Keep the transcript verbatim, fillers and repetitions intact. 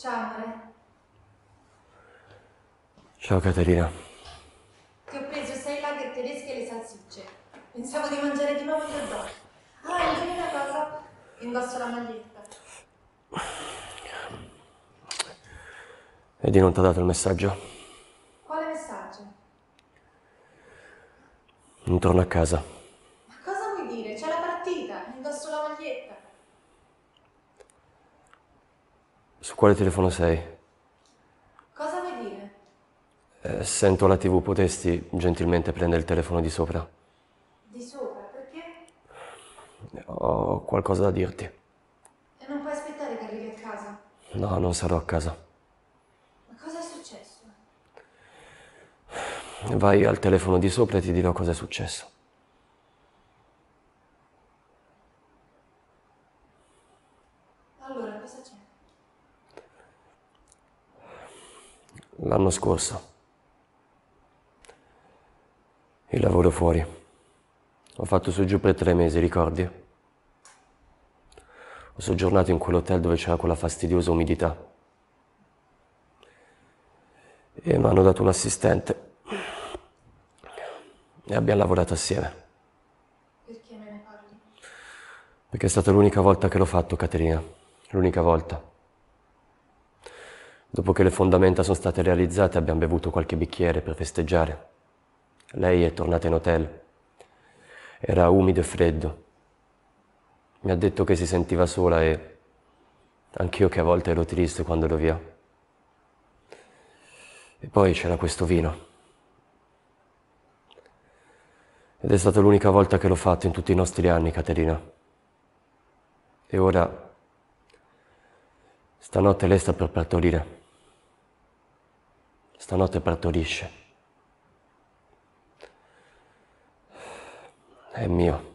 Ciao amore, Ciao Caterina. ti ho preso sei lager tedesche e le salsicce. Pensavo di mangiare di nuovo gli hot dog. Ah, indovina una cosa? Indosso la maglietta. Edi non ti ha dato il messaggio? Quale messaggio? Non torno a casa. Ma cosa vuoi dire? C'è la partita, indosso la maglietta. Su quale telefono sei? Cosa vuoi dire? Eh, sento la tivù, potesti gentilmente prendere il telefono di sopra? Di sopra, perché? Ho qualcosa da dirti. E non puoi aspettare che arrivi a casa. No, non sarò a casa. Ma cosa è successo? Vai al telefono di sopra e ti dirò cosa è successo. Allora, cosa c'è? L'anno scorso. Il lavoro fuori. Ho fatto su e giù per tre mesi, ricordi? Ho soggiornato in quell'hotel dove c'era quella fastidiosa umidità. E mi hanno dato un assistente. E abbiamo lavorato assieme. Perché me ne parli? Perché è stata l'unica volta che l'ho fatto, Caterina. L'unica volta. Dopo che le fondamenta sono state realizzate abbiamo bevuto qualche bicchiere per festeggiare. Lei è tornata in hotel. Era umido e freddo. Mi ha detto che si sentiva sola e anch'io che a volte ero triste quando ero via. E poi c'era questo vino. Ed è stata l'unica volta che l'ho fatto in tutti i nostri anni, Caterina. E ora, stanotte lei sta per partorire. Stanotte partorisce. È mio.